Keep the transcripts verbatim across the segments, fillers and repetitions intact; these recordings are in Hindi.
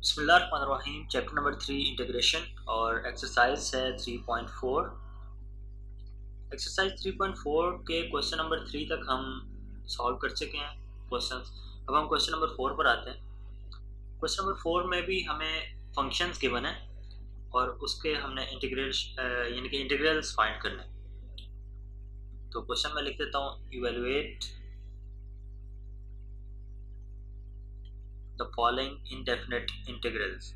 बिस्मिल्लाहिर्रहमानिर्रहीम। चैप्टर नंबर थ्री इंटीग्रेशन और एक्सरसाइज है three point four. Exercise three point four के क्वेश्चन नंबर थ्री तक हम सॉल्व कर चुके हैं क्वेश्चंस। अब हम क्वेश्चन नंबर फोर पर आते हैं। क्वेश्चन नंबर फोर में भी हमें फंक्शंस गिवन है और उसके हमने इंटीग्रेल यानी कि इंटीग्रल्स फाइंड करने। तो क्वेश्चन में लिख देता हूँ, evaluate the following indefinite integrals.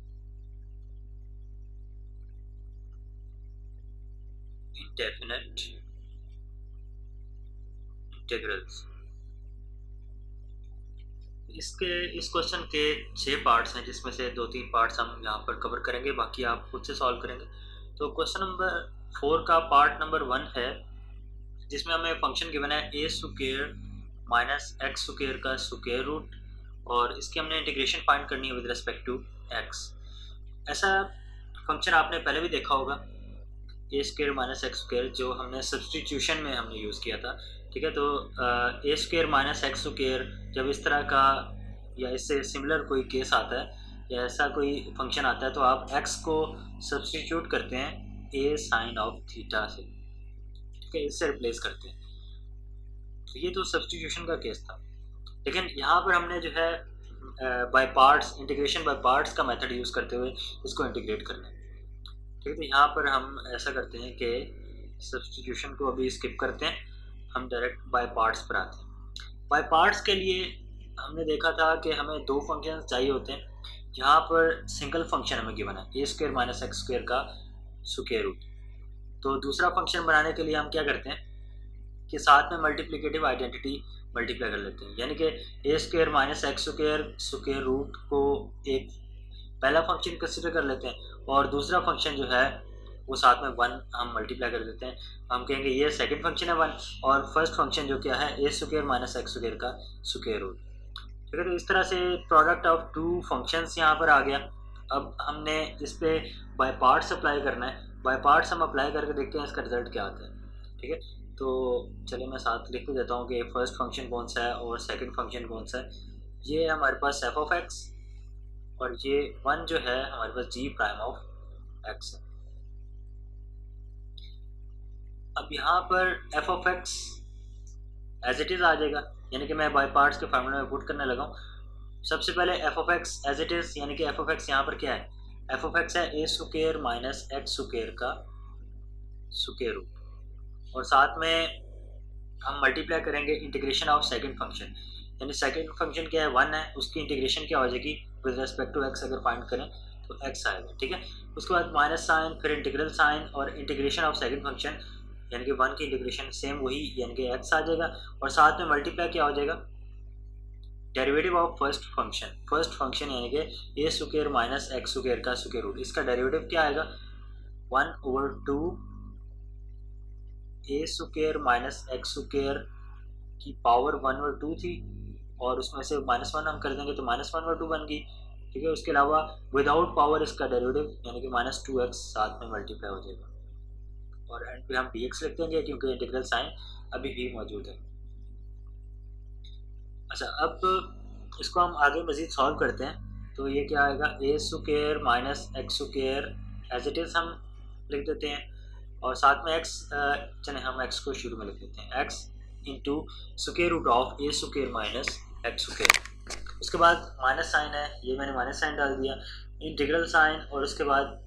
Indefinite integrals. इसके इस क्वेश्चन के छह पार्ट्स हैं, जिसमें से दो तीन पार्ट्स हम यहाँ पर कवर करेंगे, बाकी आप खुद से सॉल्व करेंगे। तो क्वेश्चन नंबर फोर का पार्ट नंबर वन है, जिसमें हमें फंक्शन गिवन है a square minus x square का स्क्वायर रूट, और इसकी हमने इंटीग्रेशन फाइंड करनी है विद रिस्पेक्ट टू एक्स। ऐसा फंक्शन आपने पहले भी देखा होगा, a square minus x square, जो हमने सब्सटीट्यूशन में हमने यूज़ किया था। ठीक है, तो a square minus x square जब इस तरह का या इससे सिमिलर कोई केस आता है या ऐसा कोई फंक्शन आता है, तो आप एक्स को सब्सटीट्यूट करते हैं ए साइन ऑफ थीटा से। ठीक है, इससे रिप्लेस करते हैं। तो ये तो सब्सटीट्यूशन का केस था, लेकिन यहाँ पर हमने जो है by parts, integration by parts का मेथड यूज़ करते हुए इसको इंटीग्रेट करना है। ठीक है, तो यहाँ पर हम ऐसा करते हैं कि सब्सटीट्यूशन को अभी स्किप करते हैं, हम डायरेक्ट बाय पार्ट्स पर आते हैं। बाय पार्ट्स के लिए हमने देखा था कि हमें दो फंक्शन चाहिए होते हैं। यहाँ पर सिंगल फंक्शन हमें गिवन है a square minus x square का स्क्वायर रूट। तो दूसरा फंक्शन बनाने के लिए हम क्या करते हैं कि साथ में मल्टीप्लिकेटिव आइडेंटिटी मल्टीप्लाई कर लेते हैं, यानी कि a square minus x square square root को एक पहला फंक्शन कंसिडर कर लेते हैं, और दूसरा फंक्शन जो है वो साथ में वन हम मल्टीप्लाई कर देते हैं। हम कहेंगे ये सेकंड फंक्शन है वन, और फर्स्ट फंक्शन जो क्या है a square minus x square का स्क्वायर रूट। ठीक है, तो इस तरह से प्रोडक्ट ऑफ टू फंक्शंस यहाँ पर आ गया। अब हमने इस पर बाय पार्ट्स अप्लाई करना है। बाय पार्ट्स हम अप्लाई करके देखते हैं इसका रिजल्ट क्या आता है। ठीक है, तो चलिए मैं साथ लिख देता हूँ कि फर्स्ट फंक्शन कौन सा है और सेकंड फंक्शन कौन सा है। ये हमारे पास एफ ऑफ एक्स, और ये वन जो है हमारे पास जी प्राइम ऑफ एक्स है। अब यहाँ पर f of x as it is आ जाएगा, यानी कि मैं बाय पार्ट्स के फार्मूला में पुट करने लगा हूँ। सबसे पहले f of x as it is, यानी कि एफ ऑफ एक्स यहाँ पर क्या है, एफ ऑफ एक्स है a square minus x square का स्क्वायर रूट, और साथ में हम मल्टीप्लाई करेंगे इंटीग्रेशन ऑफ सेकंड फंक्शन, यानी सेकंड फंक्शन क्या है वन है, उसकी इंटीग्रेशन क्या हो जाएगी विद रिस्पेक्ट टू एक्स, अगर फाइंड करें तो एक्स आएगा। ठीक है, उसके बाद माइनस साइन, फिर इंटीग्रल साइन, और इंटीग्रेशन ऑफ सेकंड फंक्शन यानी कि वन की इंटीग्रेशन सेम वही यानी कि एक्स आ जाएगा, और साथ में मल्टीप्लाई क्या हो जाएगा derivative of first function. First function यानी कि a square minus x square का स्क्वायर रूट, इसका डेरिवेटिव क्या आएगा one over two a square minus x square की पावर वन ओवर टू थी, और उसमें से माइनस वन हम कर देंगे तो माइनस वन ओवर टू बन गई। ठीक है, उसके अलावा विदाउट पावर इसका डेरिवेटिव यानी कि माइनस टू एक्स साथ में मल्टीप्लाई हो जाएगा, और एंड पे हम डी एक्स लिख देंगे क्योंकि इंटीग्रल साइन अभी भी मौजूद है। अच्छा, अब इसको हम आगे मजीद सॉल्व करते हैं। तो ये क्या आएगा a square minus x square as it is हम लिख देते हैं, और साथ में एक्स, चले हम एक्स को शुरू में लिख देते हैं, x into square root of a square minus x square. उसके बाद माइनस साइन है, ये मैंने माइनस साइन डाल दिया, इंटीग्रल साइन, और उसके बाद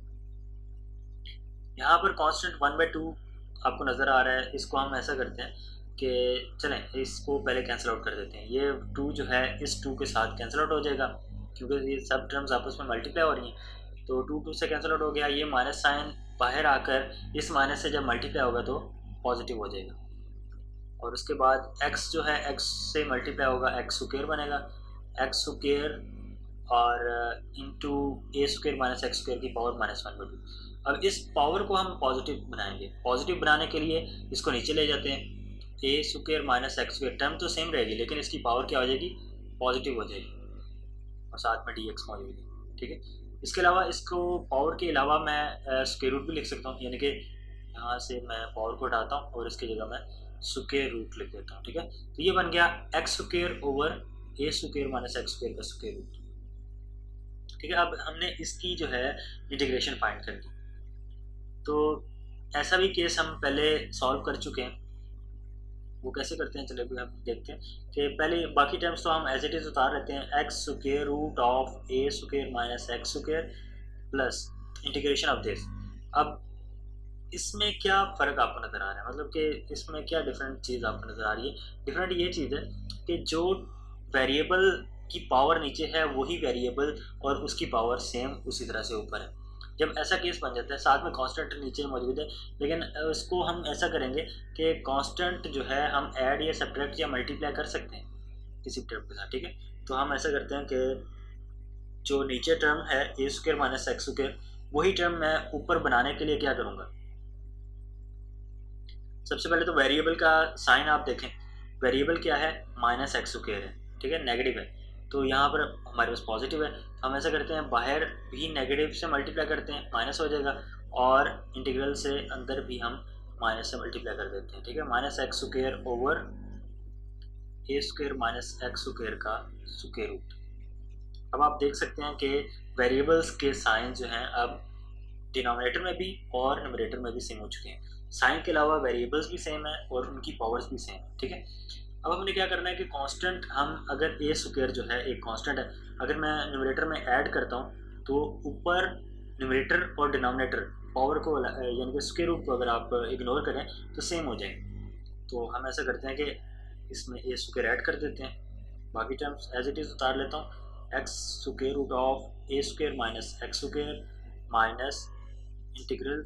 यहाँ पर कांस्टेंट वन बाई टू आपको नज़र आ रहा है। इसको हम ऐसा करते हैं कि चलें इसको पहले कैंसिल आउट कर देते हैं। ये टू जो है इस टू के साथ कैंसिल आउट हो जाएगा, क्योंकि ये सब टर्म्स आपस में मल्टीप्लाई हो रही हैं। तो टू टू से कैंसिल आउट हो गया, ये माइनस साइन बाहर आकर इस माइनस से जब मल्टीप्लाई होगा तो पॉजिटिव हो जाएगा, और उसके बाद x जो है x से मल्टीप्लाई होगा, एक्स स्क्वायर बनेगा, एक्स स्क्वायर और into a square minus x square की power minus one by two. अब इस पावर को हम पॉजिटिव बनाएंगे। पॉजिटिव बनाने के लिए इसको नीचे ले जाते हैं, a square minus x square term तो सेम रहेगी, लेकिन इसकी पावर क्या हो जाएगी पॉजिटिव हो जाएगी, और साथ में डी एक्स मौजूद है। ठीक है, इसके अलावा इसको पावर के अलावा मैं स्क्वायर रूट भी लिख सकता हूँ, यानी कि यहाँ से मैं पावर को हटाता हूँ और इसकी जगह मैं स्क्वायर रूट लिख देता हूँ। ठीक है, तो ये बन गया x square over a square minus x square का स्क्वायर रूट। ठीक है, अब हमने इसकी जो है इंटीग्रेशन फाइंड कर दी। तो ऐसा भी केस हम पहले सॉल्व कर चुके हैं, वो कैसे करते हैं चलिए भी हम देखते हैं कि पहले बाकी टर्म्स तो हम एज इट इज उतार लेते हैं, x square root of a square minus x square plus integration of this. अब इसमें क्या फ़र्क आपको नज़र आ रहा है, मतलब कि इसमें क्या डिफरेंट चीज़ आपको नज़र आ रही है? डिफरेंट ये चीज़ है कि जो वेरिएबल की पावर नीचे है वही वेरिएबल और उसकी पावर सेम उसी तरह से ऊपर है। जब ऐसा केस बन जाता है, साथ में कांस्टेंट नीचे मौजूद है, लेकिन उसको हम ऐसा करेंगे कि कांस्टेंट जो है हम ऐड या सब्ट्रैक्ट या मल्टीप्लाई कर सकते हैं किसी टर्म के साथ। ठीक है, तो हम ऐसा करते हैं कि जो नीचे टर्म है a square minus x square, वही टर्म मैं ऊपर बनाने के लिए क्या करूँगा, सबसे पहले तो वेरिएबल का साइन आप देखें, वेरिएबल क्या है, माइनस एक्स स्क्वायर है। ठीक है, नेगेटिव है, तो यहाँ पर हमारे पास पॉजिटिव है, तो हम ऐसा करते हैं बाहर भी नेगेटिव से मल्टीप्लाई करते हैं, माइनस हो जाएगा, और इंटीग्रल से अंदर भी हम माइनस से मल्टीप्लाई कर देते हैं। ठीक है, minus x square over a square minus x square का स्क्वायर रूट। अब आप देख सकते हैं कि वेरिएबल्स के साइन जो हैं अब डिनोमिनेटर में भी और न्यूमरेटर में भी सेम हो चुके हैं। साइन के अलावा वेरिएबल्स भी सेम है और उनकी पावर्स भी सेम है। ठीक है, अब हमने क्या करना है कि कांस्टेंट, हम अगर ए स्क्वायर जो है एक कांस्टेंट है, अगर मैं न्यूमरेटर में ऐड करता हूँ तो ऊपर न्यूमरेटर और डिनोमिनेटर पावर को यानी कि स्क्वायर रूट को अगर आप इग्नोर करें तो सेम हो जाएंगे। तो हम ऐसा करते हैं कि इसमें ए स्क्वायर ऐड कर देते हैं, बाकी टर्म्स एज इट इज़ उतार लेता हूँ, x square root of a square minus x square minus integral,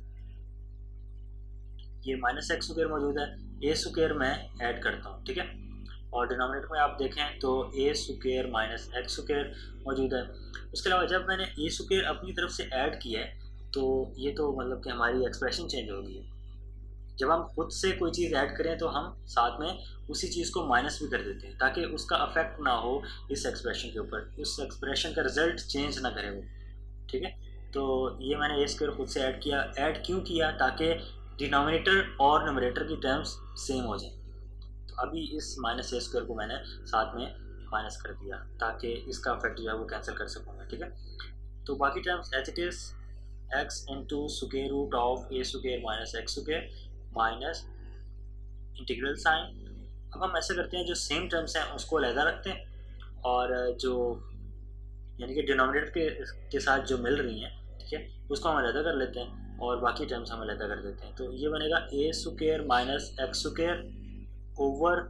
ये माइनस एक्स स्क्वायर मौजूद है, ए स्क्वायर मैं ऐड करता हूँ। ठीक है, और डिनोमिनेटर में आप देखें तो a square minus x square मौजूद है। उसके अलावा जब मैंने ए स्क्वायर अपनी तरफ से ऐड किया है तो ये तो मतलब कि हमारी एक्सप्रेशन चेंज हो गई है। जब हम खुद से कोई चीज़ ऐड करें तो हम साथ में उसी चीज़ को माइनस भी कर देते हैं ताकि उसका अफेक्ट ना हो इस एक्सप्रेशन के ऊपर, उस एक्सप्रेशन का रिजल्ट चेंज ना करे वो। ठीक है, तो ये मैंने ए स्क्वायर खुद से ऐड किया, ऐड क्यों किया, ताकि डिनोमिनेटर और न्यूमरेटर की टर्म्स सेम हो जाए। तो अभी इस माइनस ए स्क्वायर को मैंने साथ में माइनस कर दिया ताकि इसका अफेक्ट जो है वो कैंसिल कर सकूँगा। ठीक है, तो बाकी terms as it is x into square root of a square minus x square minus integral sign. अब हम ऐसा करते हैं जो सेम टर्म्स हैं उसको अलहदा रखते हैं और जो यानी कि डिनोमिनेटर के के साथ जो मिल रही हैं, ठीक है, उसको हम अलहदा कर लेते हैं और बाकी टर्म्स हम अलहदा कर देते हैं। तो ये बनेगा a square minus x square over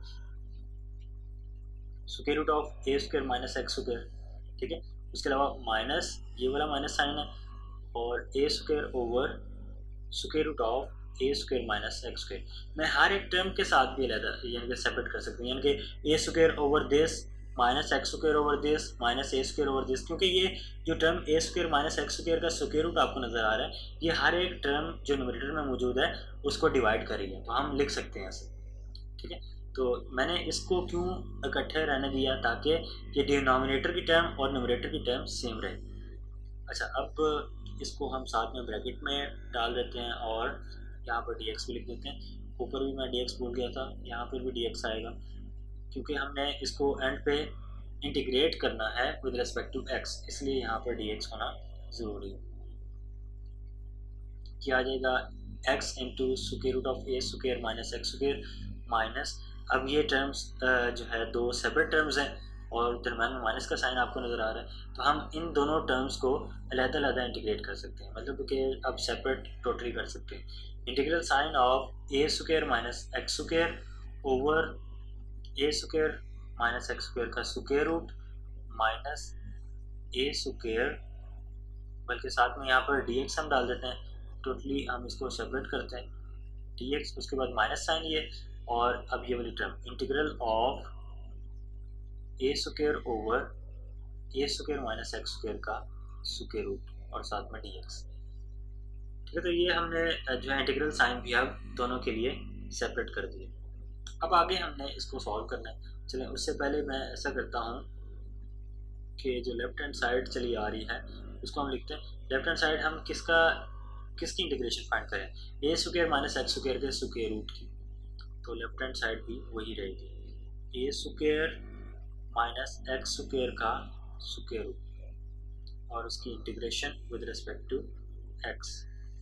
square root of a square minus x square. ठीक है, उसके अलावा माइनस ये वाला माइनस साइन है और a square over square root of a square minus x square. मैं हर एक टर्म के साथ भी अलग यानी कि सेपरेट कर सकती हूँ, यानी कि a square over this minus x square over this minus a square over this, क्योंकि ये जो term a square minus x square का स्क्वायर रूट आपको नज़र आ रहा है, ये हर एक टर्म जो न्यूमरेटर में मौजूद है उसको डिवाइड कर रही है, तो हम लिख सकते हैं ऐसे। ठीक है, तो मैंने इसको क्यों इकट्ठे रहने दिया, ताकि ये डिनोमिनेटर की टर्म और न्यूमरेटर की टर्म सेम रहे। अच्छा, अब इसको हम साथ में ब्रैकेट में डाल देते हैं और यहाँ पर डी एक्स भी लिख देते हैं। ऊपर भी मैं डी एक्स भूल गया था, यहाँ पर भी डी एक्स आएगा क्योंकि हमने इसको एंड पे इंटीग्रेट करना है विद रिस्पेक्ट टू एक्स, इसलिए यहाँ पर डी एक्स होना ज़रूरी है। क्या आ जाएगा, x into square root of a square minus x square minus, अब ये टर्म्स जो है दो सेपरेट टर्म्स हैं और दरम्यान में माइनस का साइन आपको नज़र आ रहा है, तो हम इन दोनों टर्म्स को अलग-अलग इंटीग्रेट कर सकते हैं, मतलब कि अब सेपरेट टोटली कर सकते हैं। Integral sign of a square minus x square over a square minus x square का square root minus a square, बल्कि साथ में यहाँ पर डी एक्स हम डाल देते हैं, टोटली हम इसको सेपरेट करते हैं डी एक्स, उसके बाद माइनस साइन ये, और अब ये वाली term integral of a square over a square minus x square का स्क्वायर रूट और साथ में डी एक्स। ठीक है, तो ये हमने जो है इंटीग्रल साइन भी अब दोनों के लिए सेपरेट कर दिए। अब आगे हमने इसको सॉल्व करना है। चलें, उससे पहले मैं ऐसा करता हूँ कि जो लेफ्ट हैंड साइड चली आ रही है उसको हम लिखते हैं, लेफ्ट हैंड साइड हम किसका किसकी इंटीग्रेशन फाइंड करें, a square minus x square के स्क्वायर रूट की, तो लेफ्ट हैंड साइड भी वही रहेगी, a square minus x square का स्क्वायर रूट। और उसकी integration with respect to x.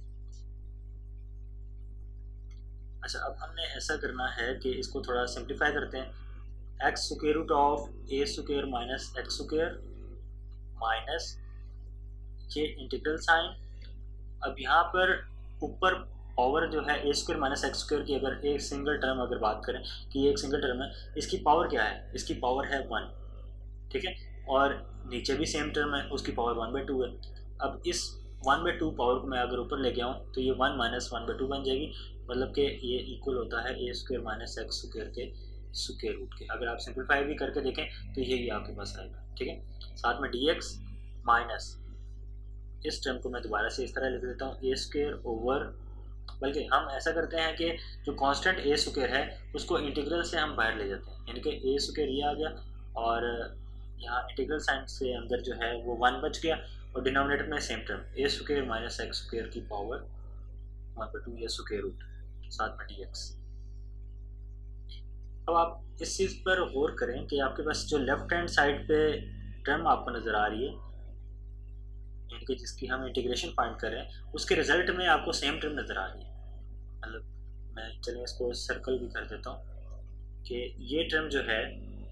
अच्छा, अब हमने ऐसा करना है कि इसको थोड़ा सिंप्लीफाई करते हैं। X square root of a square minus x square minus ये इंटीग्रल साइन। अब यहाँ पर ऊपर पावर जो है a square minus x square की, अगर एक सिंगल टर्म अगर बात करें कि ये एक सिंगल टर्म है, इसकी पावर क्या है? इसकी पावर है वन, ठीक है। और नीचे भी सेम टर्म है, उसकी पावर वन बाई टू है। अब इस वन बाई टू पावर को मैं अगर ऊपर लेके आऊँ तो ये one minus one by two बन जाएगी, मतलब कि ये इक्वल होता है a square minus x square के स्क्वायर रूट के। अगर आप सिंप्लीफाई भी करके देखें तो यही आपके पास आएगा, ठीक है। साथ में डी एक्स माइनस इस टर्म को मैं दोबारा से इस तरह लिख देता हूँ, ए स्क्वायर ओवर, बल्कि हम ऐसा करते हैं कि जो कांस्टेंट ए स्क्वायर है उसको इंटीग्रल से हम बाहर ले जाते हैं, यानी कि ए स्क्वायर ये आ गया और यहाँ इंटीग्रल साइन से अंदर जो है वो वन बच गया, और डिनोमिनेटर में same term a square minus x square की पावर वन बाई टू, ये स्क्वायर रूट साथ में डी एक्स। अब आप इस चीज़ पर गौर करें कि आपके पास जो लेफ्ट हैंड साइड पे टर्म आपको नज़र आ रही है, यानी कि जिसकी हम इंटीग्रेशन फाइंड कर रहे हैं, उसके रिजल्ट में आपको सेम टर्म नज़र आ रही है। मतलब मैं चलिए इसको सर्कल भी कर देता हूँ कि ये टर्म जो है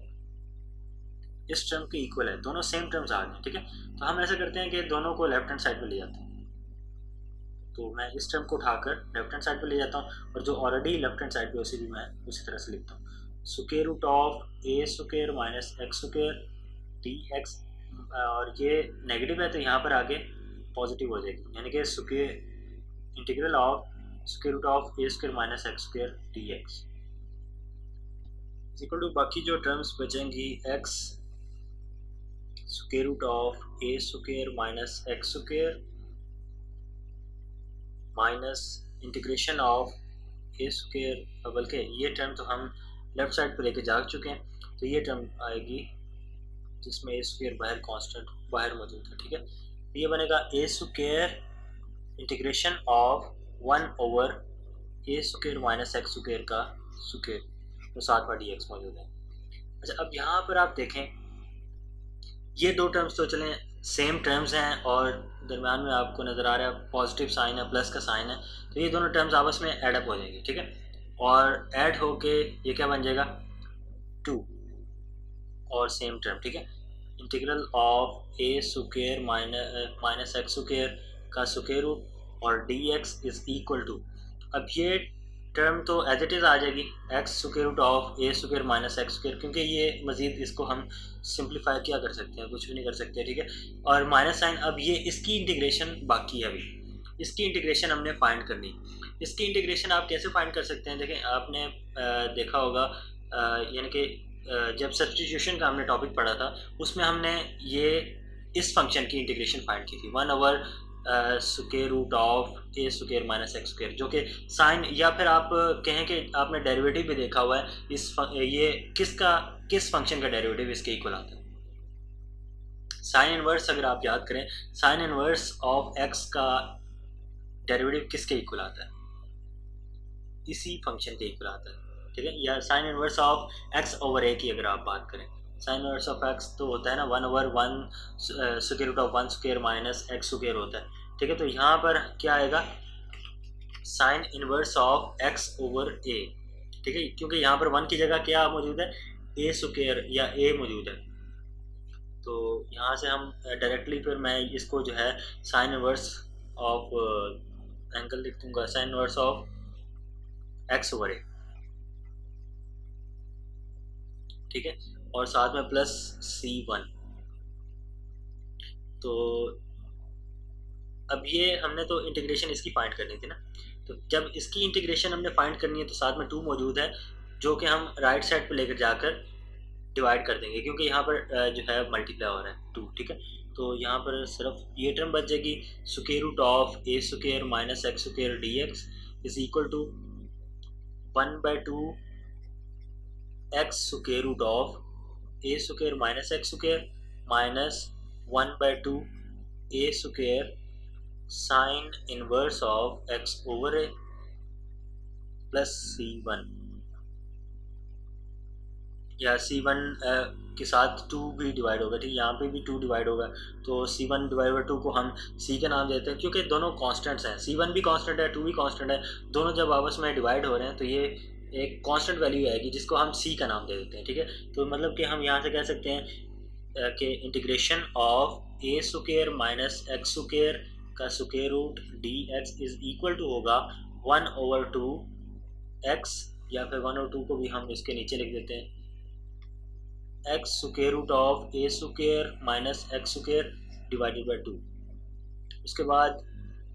इस टर्म के इक्वल है, दोनों सेम टर्म्स आ गए, ठीक है। तो हम ऐसा करते हैं कि दोनों को लेफ्ट हैंड साइड पे ले जाते हैं। तो मैं इस टर्म को उठाकर लेफ्ट हैंड साइड पे ले जाता हूँ, और जो ऑलरेडी लेफ्ट हैंड साइड पे उसी भी मैं उसी तरह से लिखता हूँ, square root of a square minus x square d x, और ये नेगेटिव है तो यहाँ पर आके पॉजिटिव हो जाएगी, यानी कि square integral of square root of a square minus x square d x equal to बाकी जो टर्म्स बचेंगी, x square root of a square minus x square minus integration of a square, बल्कि ये टर्म तो हम लेफ्ट साइड पर लेके जा चुके हैं, तो ये टर्म आएगी जिसमें ए स्क्वायर बाहर कांस्टेंट बाहर मौजूद है, ठीक है। ये बनेगा a square integration of one over a square minus x square का स्क्वायर, तो साथ में डी एक्स मौजूद है। अच्छा, अब यहाँ पर आप देखें ये दो टर्म्स तो चलें सेम टर्म्स हैं, और दरम्यान में आपको नज़र आ रहा है पॉजिटिव साइन है, प्लस का साइन है, तो ये दोनों टर्म्स आपस में ऐड अप हो जाएंगे, ठीक है। और ऐड होके ये क्या बन जाएगा? टू, और सेम टर्म, ठीक है। Integral of a square minus minus x square का स्क्वायर रूट और d x is equal to, अब ये टर्म तो एज इट इज़ आ जाएगी x square root of a square minus x square, क्योंकि ये मज़ीद इसको हम सिंप्लीफाई क्या कर सकते हैं, कुछ भी नहीं कर सकते, ठीक है। और माइनस साइन, अब ये इसकी इंटीग्रेशन बाकी है, अभी इसकी इंटीग्रेशन हमने फाइंड करनी। इसकी इंटीग्रेशन आप कैसे फाइंड कर सकते हैं? देखें, आपने आ, देखा होगा, यानी कि जब सब्स्टिट्यूशन का हमने टॉपिक पढ़ा था उसमें हमने ये इस फंक्शन की इंटीग्रेशन फाइंड की थी, one over square root of a square minus x square, जो कि साइन, या फिर आप कहें कि आपने डेरिवेटिव भी देखा हुआ है इस ये किसका किस फंक्शन का डेरिवेटिव इसके इक्वल आता है। साइन इनवर्स, अगर आप याद करें, साइन इनवर्स ऑफ एक्स का डेरिवेटिव किसके इक्वल आता है? इसी फंक्शन के इक्वल आता है, ठीक है। या sine inverse of x over a की अगर आप बात करें, साइन इनवर्स ऑफ एक्स तो होता है ना one over one square root of one square minus x square होता है, ठीक है। तो यहाँ पर क्या आएगा? Sine inverse of x over a, ठीक है, क्योंकि यहाँ पर वन की जगह क्या मौजूद है? ए स्क्वायर या ए मौजूद है। तो यहाँ से हम डायरेक्टली फिर मैं इसको जो है साइन इनवर्स ऑफ एंगल लिख दूंगा, sine inverse of x over a, ठीक है, और साथ में प्लस सी वन। तो अब ये हमने तो इंटीग्रेशन इसकी फाइंड करनी थी ना, तो जब इसकी इंटीग्रेशन हमने फाइंड करनी है तो साथ में टू मौजूद है, जो कि हम राइट साइड पे लेकर जाकर डिवाइड कर देंगे, क्योंकि यहाँ पर जो है मल्टीप्लाई हो रहा है टू, ठीक है। तो यहाँ पर सिर्फ ये टर्म बच जाएगी, square root of a square minus x square d x is equal to one by two x square root of a square minus x square minus one by two a square sine inverse of x over a plus c one. या सी वन के साथ टू भी डिवाइड होगा, ठीक है, यहाँ पे भी टू डिवाइड होगा, तो c one divide by two को हम सी का नाम देते हैं, क्योंकि दोनों कांस्टेंट्स हैं, सी वन भी कांस्टेंट है, टू भी कांस्टेंट है, दोनों जब आपस में डिवाइड हो रहे हैं तो ये एक कांस्टेंट वैल्यू आएगी जिसको हम सी का नाम दे देते हैं, ठीक है। तो मतलब कि हम यहाँ से कह सकते हैं कि integration of a square minus x square का square root d x is equal to होगा वन ओवर टू एक्स, या फिर वन ओवर टू को भी हम इसके नीचे लिख देते हैं x square root of a square minus x square divided by two. उसके बाद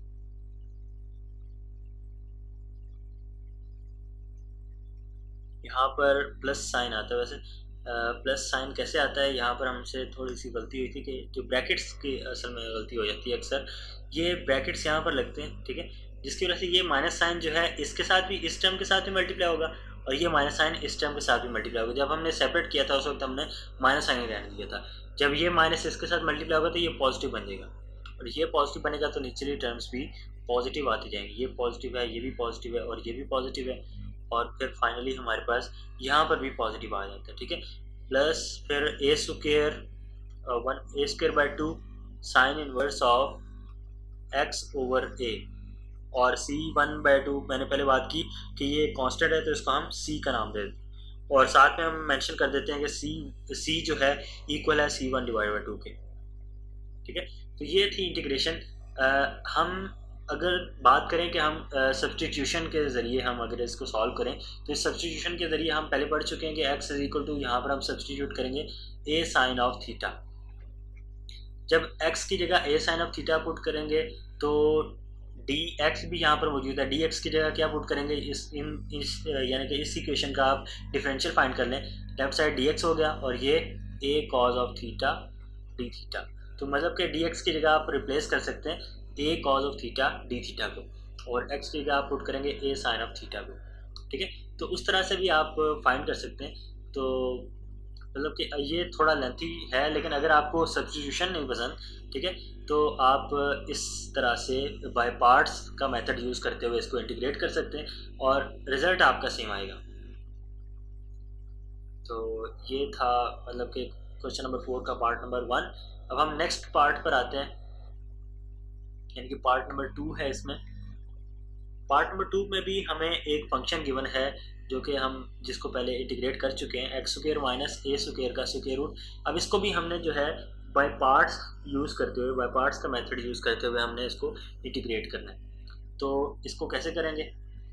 यहाँ पर प्लस साइन आता है। वैसे प्लस साइन कैसे आता है, यहाँ पर हमसे थोड़ी सी गलती हुई थी कि जो ब्रैकेट्स की असल में गलती हो जाती है अक्सर, ये ब्रैकेट्स यहाँ पर लगते हैं, ठीक है, जिसकी वजह से ये माइनस साइन जो है इसके साथ भी, इस टर्म के साथ भी मल्टीप्लाई होगा, और ये माइनस साइन इस टर्म के साथ भी मल्टीप्लाई होगा। जब हमने सेपरेट किया था उस वक्त हमने माइनस साइन ही रहने दिया था, जब ये माइनस इसके साथ मल्टीप्लाई होगा तो ये पॉजिटिव बन जाएगा, और ये पॉजिटिव बनेगा तो निचली टर्म्स भी पॉजिटिव आती जाएंगी, ये पॉजिटिव है, ये भी पॉजिटिव है, और ये भी पॉजिटिव है, और फिर फाइनली हमारे पास यहाँ पर भी पॉजिटिव आ जाता है, ठीक है। प्लस फिर a square one a square by two sine inverse of x over a, और सी वन बाई टू मैंने पहले बात की कि ये कांस्टेंट है तो इसको हम सी का नाम दे देते हैं, और साथ में हम मेंशन कर देते हैं कि सी सी जो है इक्वल है c one divide by two के, ठीक है। तो ये थी इंटीग्रेशन। हम अगर बात करें कि हम सब्सटीट्यूशन uh, के ज़रिए हम अगर इसको सॉल्व करें, तो इस सब्सटीट्यूशन के ज़रिए हम पहले पढ़ चुके हैं कि x इज इक्वल टू, यहाँ पर हम सब्सटीट्यूट करेंगे a साइन ऑफ थीटा। जब x की जगह a sine of theta put करेंगे तो dx भी यहाँ पर मौजूद है, dx की जगह क्या पुट करेंगे, इस इन इस यानी कि इस इक्वेशन का आप डिफरेंशियल फाइंड कर लें, लेफ्ट साइड dx हो गया और ये a cos of theta d theta, तो मतलब कि dx की जगह आप रिप्लेस कर सकते हैं a cos of theta d theta को, और x की जगह आप पुट करेंगे a साइन ऑफ थीटा को, ठीक है। तो उस तरह से भी आप फाइंड कर सकते हैं। तो मतलब कि ये थोड़ा लेंथी है, लेकिन अगर आपको सब्स्टिट्यूशन नहीं पसंद, ठीक है, तो आप इस तरह से बाय पार्ट्स का मेथड यूज़ करते हुए इसको इंटीग्रेट कर सकते हैं और रिज़ल्ट आपका सेम आएगा। तो ये था मतलब कि क्वेश्चन नंबर फोर का पार्ट नंबर वन। अब हम नेक्स्ट पार्ट पर आते हैं, यानी कि पार्ट नंबर टू है। इसमें पार्ट नंबर टू में भी हमें एक फंक्शन गिवन है जो कि हम जिसको पहले इंटीग्रेट कर चुके हैं, x square minus a square का स्क्वायर रूट। अब इसको भी हमने जो है बाय पार्ट्स यूज़ करते हुए, बाय पार्ट्स का मेथड यूज़ करते हुए हमने इसको इंटीग्रेट करना है। तो इसको कैसे करेंगे,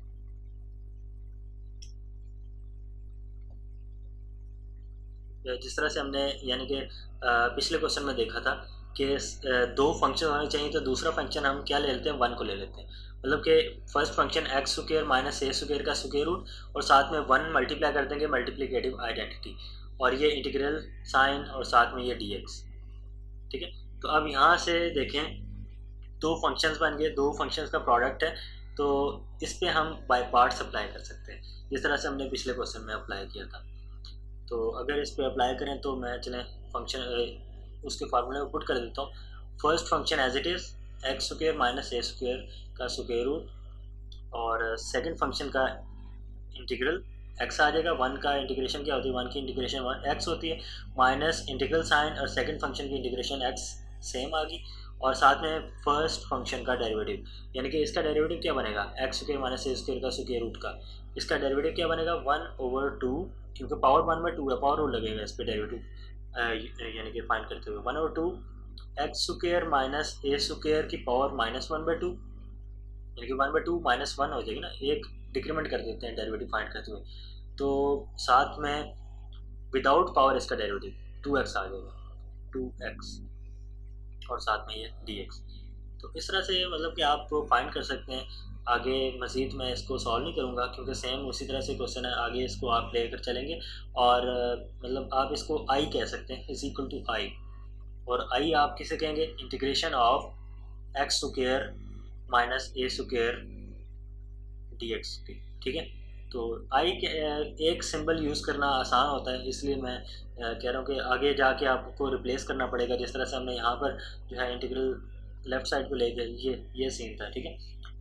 जिस तरह से हमने यानी कि पिछले क्वेश्चन में देखा था कि दो फंक्शन होने चाहिए, तो दूसरा फंक्शन हम क्या ले लेते हैं, वन को ले लेते हैं। मतलब कि first function x square minus a square का स्क्वायर रूट, और साथ में वन मल्टीप्लाई कर देंगे मल्टीप्लिकेटिव आइडेंटिटी, और ये इंटीग्रल साइन और साथ में ये डी एक्स, ठीक है। तो अब यहाँ से देखें दो फंक्शंस बन गए, दो फंक्शंस का प्रोडक्ट है, तो इस पर हम बाय पार्ट्स अप्लाई कर सकते हैं जिस तरह से हमने पिछले क्वेश्चन में अप्लाई किया था। तो अगर इस पर अप्लाई करें तो मैं चलें फंक्शन उसके फार्मूले में पुट कर देता हूँ। First function as it is x square minus a square का स्क्वायर रूट, और सेकंड फंक्शन का इंटीग्रल एक्स आ जाएगा। वन का इंटीग्रेशन क्या होती है, वन की इंटीग्रेशन वन एक्स होती है, माइनस इंटीग्रल साइन और सेकंड फंक्शन की इंटीग्रेशन एक्स सेम आ गई, और साथ में फर्स्ट फंक्शन का डेरिवेटिव, यानी कि इसका डेरिवेटिव क्या बनेगा, x square minus a square का स्क्वायर रूट का, इसका डेरिवेटिव क्या बनेगा, वन ओवर टू, क्योंकि पावर वन बाई टू है, पावर रूल लगेगा इस पर डेरिवेटिव यानी कि फाइंड करते हुए, one over two x square minus a square की power minus one by two, यानी कि one by two minus one हो जाएगी ना, एक डिक्रीमेंट कर देते हैं डेरिवेटिव फाइंड करते हुए, तो साथ में विदाउट पावर इसका डेरिवेटिव टू एक्स आ जाएगा, टू एक्स, और साथ में ये डी एक्स। तो इस तरह से मतलब कि आप फाइंड कर सकते हैं। आगे मज़ीद मैं इसको सॉल्व नहीं करूँगा क्योंकि सेम उसी तरह से क्वेश्चन है, आगे इसको आप लेकर चलेंगे, और मतलब आप इसको आई कह सकते हैं, इज इक्वल टू आई, और आई आप किसे कहेंगे, integration of x square minus a square d x की, ठीक है। तो आई के एक सिंबल यूज़ करना आसान होता है, इसलिए मैं कह रहा हूँ कि आगे जाके आपको रिप्लेस करना पड़ेगा, जिस तरह से हमने यहाँ पर जो है इंटीग्रल लेफ़्ट साइड पे ले गए, ये ये सीन था, ठीक है।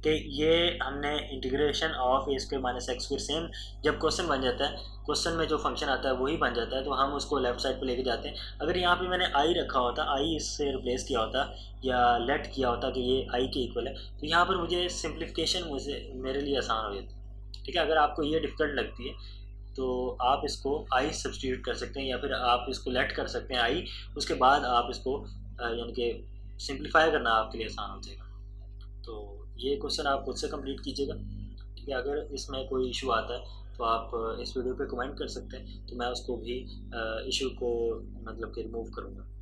कि ये हमने integration of a square minus x square same जब क्वेश्चन बन जाता है, क्वेश्चन में जो फंक्शन आता है वही बन जाता है, तो हम उसको लेफ्ट साइड पे लेके जाते हैं। अगर यहाँ पे मैंने आई रखा होता, आई इससे रिप्लेस किया होता या लेट किया होता कि ये आई के इक्वल है, तो यहाँ पर मुझे सिंप्लीफिकेशन मुझे मेरे लिए आसान हो जाती। ठीक है, अगर आपको ये डिफ़िकल्ट लगती है तो आप इसको आई सब्सटीट्यूट कर सकते हैं, या फिर आप इसको लेट कर सकते हैं आई, उसके बाद आप इसको यानी कि सिंप्लीफाई करना आपके लिए आसान हो जाएगा। तो ये क्वेश्चन आप खुद से कंप्लीट कीजिएगा। ठीक है, अगर इसमें कोई इशू आता है तो आप इस वीडियो पे कमेंट कर सकते हैं, तो मैं उसको भी इशू को मतलब कि रिमूव करूँगा।